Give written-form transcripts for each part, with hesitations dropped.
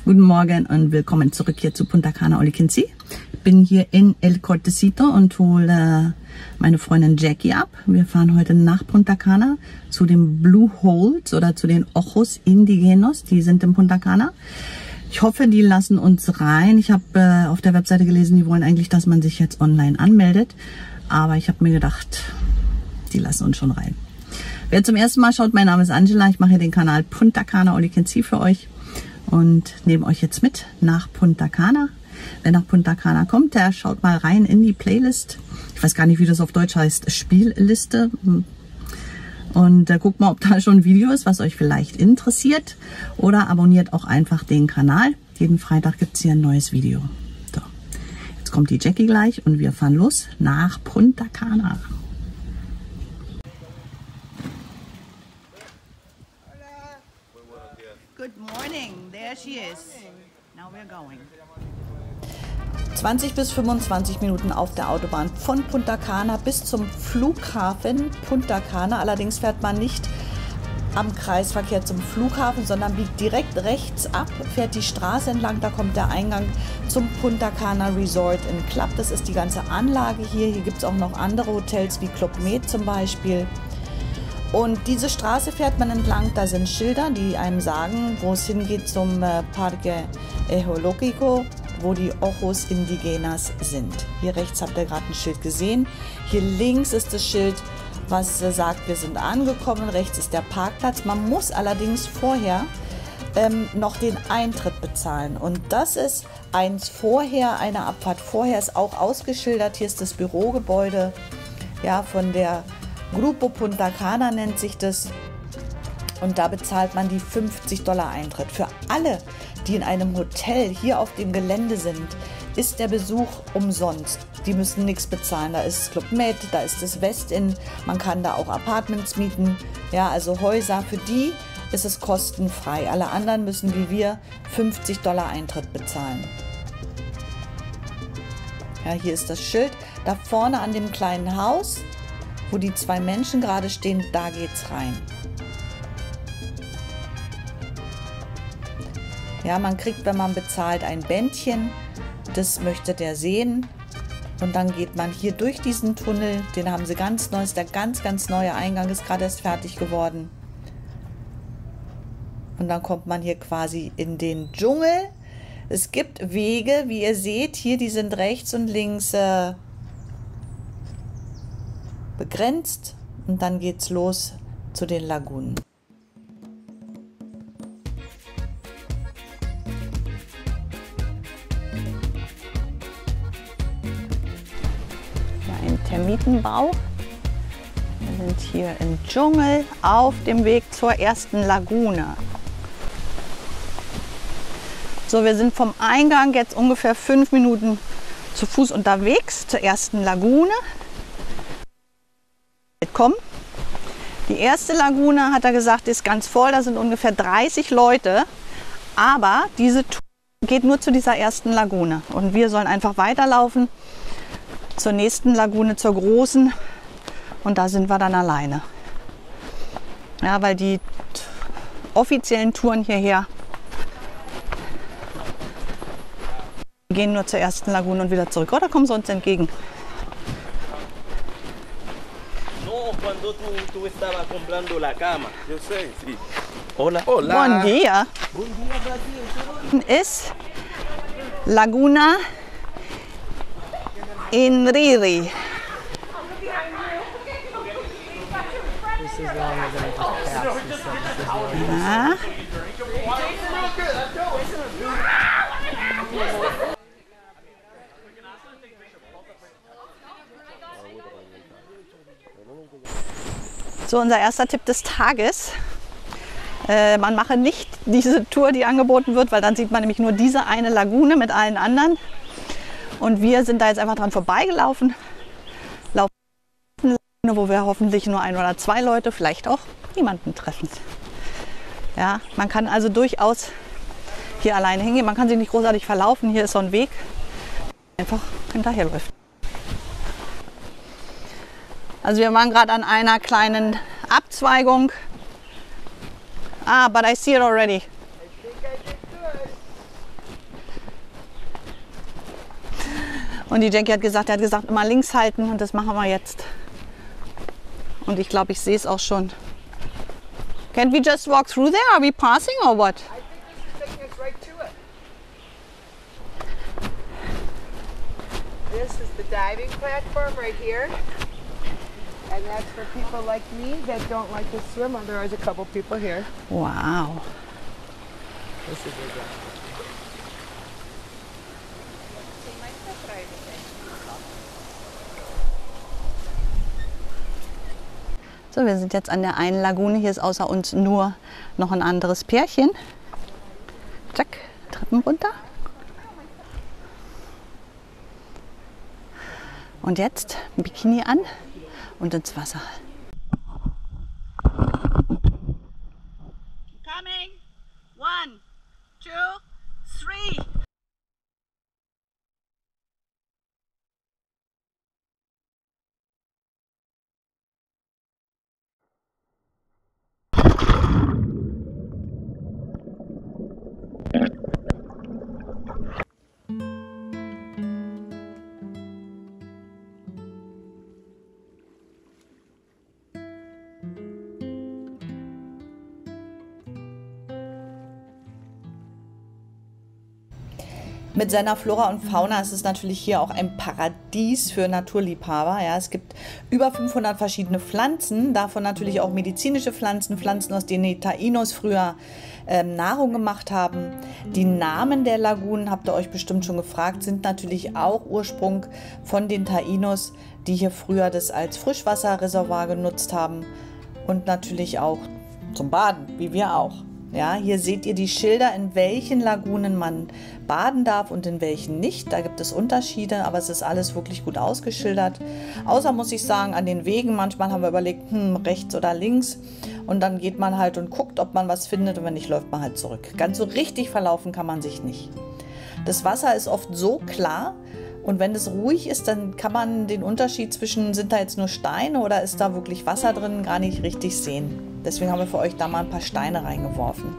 Guten Morgen und willkommen zurück hier zu Punta Cana All You Can See. Ich bin hier in El Cortecito und hole meine Freundin Jackie ab. Wir fahren heute nach Punta Cana zu den Blue Holes oder zu den Ojos Indigenos. Die sind in Punta Cana. Ich hoffe, die lassen uns rein. Ich habe auf der Webseite gelesen, die wollen eigentlich, dass man sich jetzt online anmeldet. Aber ich habe mir gedacht, die lassen uns schon rein. Wer zum ersten Mal schaut, mein Name ist Angela. Ich mache hier den Kanal Punta Cana All You Can See für euch. Und nehme euch jetzt mit nach Punta Cana. Wer nach Punta Cana kommt, der schaut mal rein in die Playlist. Ich weiß gar nicht, wie das auf Deutsch heißt. Spielliste. Und guckt mal, ob da schon ein Video ist, was euch vielleicht interessiert. Oder abonniert auch einfach den Kanal. Jeden Freitag gibt es hier ein neues Video. So, jetzt kommt die Jackie gleich und wir fahren los nach Punta Cana. Good morning, there she is. Now we're going. 20 bis 25 Minuten auf der Autobahn von Punta Cana bis zum Flughafen Punta Cana. Allerdings fährt man nicht am Kreisverkehr zum Flughafen, sondern biegt direkt rechts ab, fährt die Straße entlang. Da kommt der Eingang zum Punta Cana Resort & Club. Das ist die ganze Anlage hier. Hier gibt es auch noch andere Hotels wie Club Med zum Beispiel. Und diese Straße fährt man entlang, da sind Schilder, die einem sagen, wo es hingeht zum Parque Ecológico, wo die Ojos Indigenas sind. Hier rechts habt ihr gerade ein Schild gesehen. Hier links ist das Schild, was sagt, wir sind angekommen. Rechts ist der Parkplatz. Man muss allerdings vorher noch den Eintritt bezahlen. Und das ist eins vorher, eine Abfahrt vorher ist auch ausgeschildert. Hier ist das Bürogebäude, ja, von der Grupo Punta Cana nennt sich das, und da bezahlt man die $50 Eintritt. Für alle, die in einem Hotel hier auf dem Gelände sind, ist der Besuch umsonst. Die müssen nichts bezahlen. Da ist Club Med, da ist das Westin, man kann da auch Apartments mieten, ja, also Häuser. Für die ist es kostenfrei. Alle anderen müssen wie wir $50 Eintritt bezahlen. Ja, hier ist das Schild. Da vorne an dem kleinen Haus, wo die zwei Menschen gerade stehen, da geht's rein. Ja, man kriegt, wenn man bezahlt, ein Bändchen. Das möchte der sehen. Und dann geht man hier durch diesen Tunnel. Den haben sie ganz neu. Ist der ganz neue Eingang, ist gerade erst fertig geworden. Und dann kommt man hier quasi in den Dschungel. Es gibt Wege, wie ihr seht, hier, die sind rechts und links begrenzt, und dann geht's los zu den Lagunen. Ja, ein Termitenbau. Wir sind hier im Dschungel auf dem Weg zur ersten Lagune. So, wir sind vom Eingang jetzt ungefähr 5 Minuten zu Fuß unterwegs zur ersten Lagune. Kommen. Die erste Lagune, hat er gesagt, ist ganz voll, da sind ungefähr 30 Leute, aber diese Tour geht nur zu dieser ersten Lagune und wir sollen einfach weiterlaufen zur nächsten Lagune, zur großen, und da sind wir dann alleine. Ja, weil die offiziellen Touren hierher gehen nur zur ersten Lagune und wieder zurück. Oder kommen sie uns entgegen? Cuando tú estabas comprando la cama. Yo sé, sí. Hola. Hola. Buen día. Buen día, Brasil. Ist Laguna Inriri. Ja. So, unser erster Tipp des Tages. Man mache nicht diese Tour, die angeboten wird, weil dann sieht man nämlich nur diese eine Lagune mit allen anderen. Und wir sind da jetzt einfach dran vorbeigelaufen. Laufen, wo wir hoffentlich nur 1 oder 2 Leute, vielleicht auch niemanden treffen. Ja, man kann also durchaus hier alleine hingehen. Man kann sich nicht großartig verlaufen. Hier ist so ein Weg, einfach hinterherläuft. Also wir waren gerade an einer kleinen Abzweigung. Ah, but I see it already. Und die Jackie hat gesagt, er hat gesagt, immer links halten und das machen wir jetzt. Und ich glaube, ich sehe es auch schon. Can't we just walk through there? Are we passing or what? I think this is taking us right to it. This is the diving platform right here. And that's for people like me that don't like to swim. There is a couple people here. Wow. This is a good. So, wir sind jetzt an der einen Lagune. Hier ist außer uns nur noch ein anderes Pärchen. Zack, Treppen runter. Und jetzt ein Bikini an und ins Wasser. Coming. 1, 2, 3. Mit seiner Flora und Fauna ist es natürlich hier auch ein Paradies für Naturliebhaber. Ja, es gibt über 500 verschiedene Pflanzen, davon natürlich auch medizinische Pflanzen, Pflanzen, aus denen die Taínos früher Nahrung gemacht haben. Die Namen der Lagunen, habt ihr euch bestimmt schon gefragt, sind natürlich auch Ursprung von den Taínos, die hier früher das als Frischwasserreservoir genutzt haben und natürlich auch zum Baden, wie wir auch. Ja, hier seht ihr die Schilder, in welchen Lagunen man baden darf und in welchen nicht. Da gibt es Unterschiede, aber es ist alles wirklich gut ausgeschildert. Außer, muss ich sagen, an den Wegen. Manchmal haben wir überlegt, rechts oder links. Und dann geht man halt und guckt, ob man was findet. Und wenn nicht, läuft man halt zurück. Ganz so richtig verlaufen kann man sich nicht. Das Wasser ist oft so klar. Und wenn es ruhig ist, dann kann man den Unterschied zwischen, sind da jetzt nur Steine oder ist da wirklich Wasser drin, gar nicht richtig sehen. Deswegen haben wir für euch da mal ein paar Steine reingeworfen.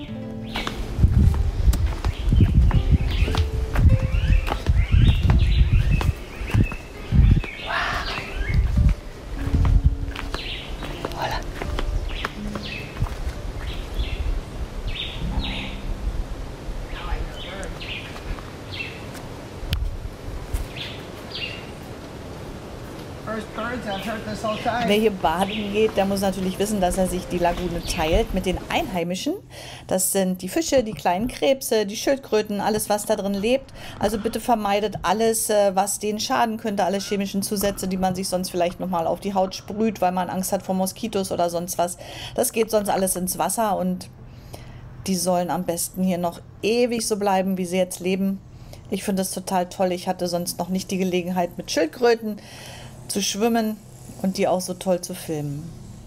Wer hier baden geht, der muss natürlich wissen, dass er sich die Lagune teilt mit den Einheimischen. Das sind die Fische, die kleinen Krebse, die Schildkröten, alles, was da drin lebt. Also bitte vermeidet alles, was denen schaden könnte, alle chemischen Zusätze, die man sich sonst vielleicht nochmal auf die Haut sprüht, weil man Angst hat vor Moskitos oder sonst was. Das geht sonst alles ins Wasser und die sollen am besten hier noch ewig so bleiben, wie sie jetzt leben. Ich finde das total toll. Ich hatte sonst noch nicht die Gelegenheit, mit Schildkröten zu schwimmen und die auch so toll zu filmen.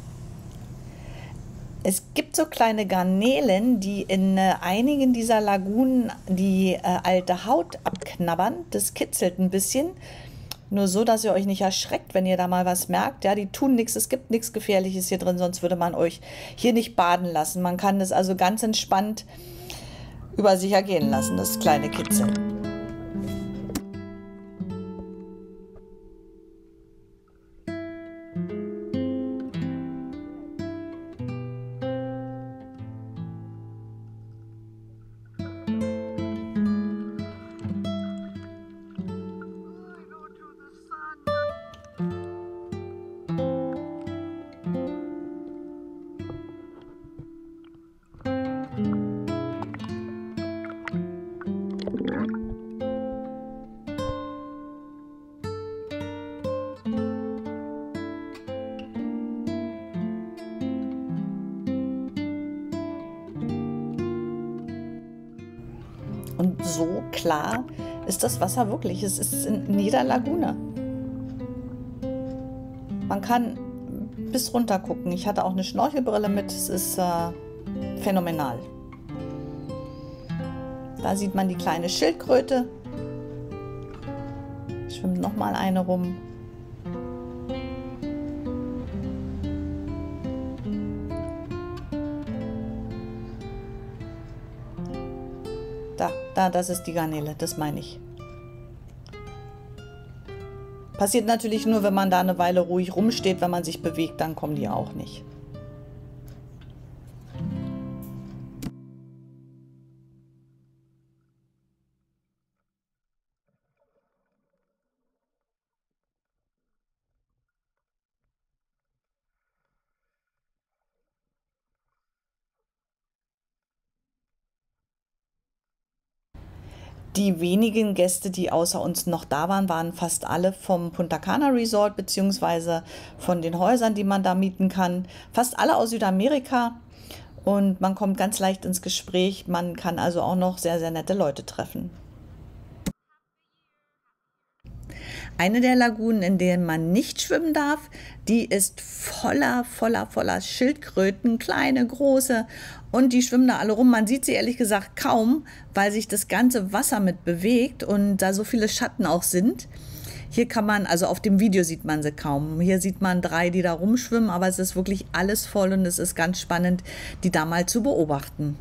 Es gibt so kleine Garnelen, die in einigen dieser Lagunen die alte Haut abknabbern. Das kitzelt ein bisschen. Nur so, dass ihr euch nicht erschreckt, wenn ihr da mal was merkt. Ja, die tun nichts, es gibt nichts Gefährliches hier drin, sonst würde man euch hier nicht baden lassen. Man kann das also ganz entspannt über sich ergehen lassen, das kleine Kitzeln. Und so klar ist das Wasser wirklich. Es ist in jeder Lagune. Man kann bis runter gucken. Ich hatte auch eine Schnorchelbrille mit. Es ist phänomenal. Da sieht man die kleine Schildkröte. Schwimmt noch mal eine rum. Da, das ist die Garnele, das meine ich. Passiert natürlich nur, wenn man da eine Weile ruhig rumsteht. Wenn man sich bewegt, dann kommen die auch nicht. Die wenigen Gäste, die außer uns noch da waren, waren fast alle vom Punta Cana Resort beziehungsweise von den Häusern, die man da mieten kann. Fast alle aus Südamerika und man kommt ganz leicht ins Gespräch. Man kann also auch noch sehr, sehr nette Leute treffen. Eine der Lagunen, in denen man nicht schwimmen darf, die ist voller Schildkröten, kleine, große, und die schwimmen da alle rum. Man sieht sie ehrlich gesagt kaum, weil sich das ganze Wasser mit bewegt und da so viele Schatten auch sind. Hier kann man, also auf dem Video sieht man sie kaum. Hier sieht man 3, die da rumschwimmen, aber es ist wirklich alles voll und es ist ganz spannend, die da mal zu beobachten.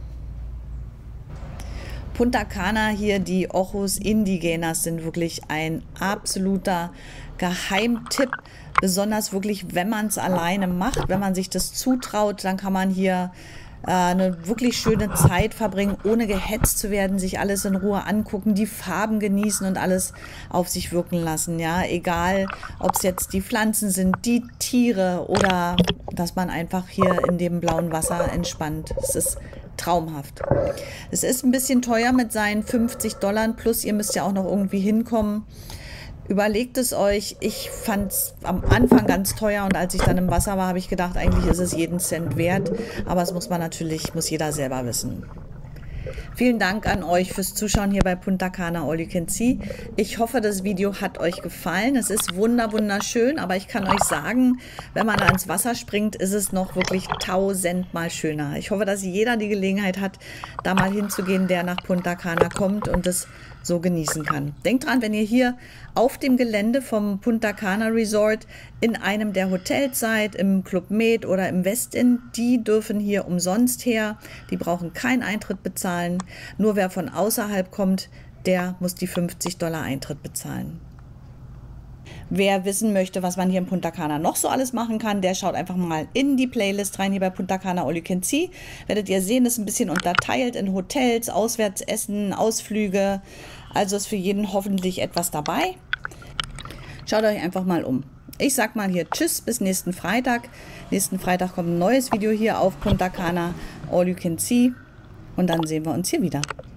Punta Cana hier, die Ojos Indigenas sind wirklich ein absoluter Geheimtipp. Besonders wirklich, wenn man es alleine macht, wenn man sich das zutraut, dann kann man hier eine wirklich schöne Zeit verbringen, ohne gehetzt zu werden, sich alles in Ruhe angucken, die Farben genießen und alles auf sich wirken lassen. Ja, egal, ob es jetzt die Pflanzen sind, die Tiere oder dass man einfach hier in dem blauen Wasser entspannt. Es ist traumhaft. Es ist ein bisschen teuer mit seinen $50 plus ihr müsst ja auch noch irgendwie hinkommen. Überlegt es euch. Ich fand es am Anfang ganz teuer und als ich dann im Wasser war, habe ich gedacht, eigentlich ist es jeden Cent wert. Aber es muss jeder selber wissen. Vielen Dank an euch fürs Zuschauen hier bei Punta Cana All You Can See. Ich hoffe, das Video hat euch gefallen. Es ist wunderschön, aber ich kann euch sagen, wenn man da ins Wasser springt, ist es noch wirklich 1000-mal schöner. Ich hoffe, dass jeder die Gelegenheit hat, da mal hinzugehen, der nach Punta Cana kommt und es so genießen kann. Denkt dran, wenn ihr hier auf dem Gelände vom Punta Cana Resort in einem der Hotels seid, im Club Med oder im Westin, die dürfen hier umsonst her. Die brauchen keinen Eintritt bezahlen. Nur wer von außerhalb kommt, der muss die $50 Eintritt bezahlen. Wer wissen möchte, was man hier in Punta Cana noch so alles machen kann, der schaut einfach mal in die Playlist rein, hier bei Punta Cana All You Can See. Werdet ihr sehen, ist ein bisschen unterteilt in Hotels, Auswärtsessen, Ausflüge. Also ist für jeden hoffentlich etwas dabei. Schaut euch einfach mal um. Ich sag mal hier Tschüss, bis nächsten Freitag. Nächsten Freitag kommt ein neues Video hier auf Punta Cana All You Can See. Und dann sehen wir uns hier wieder.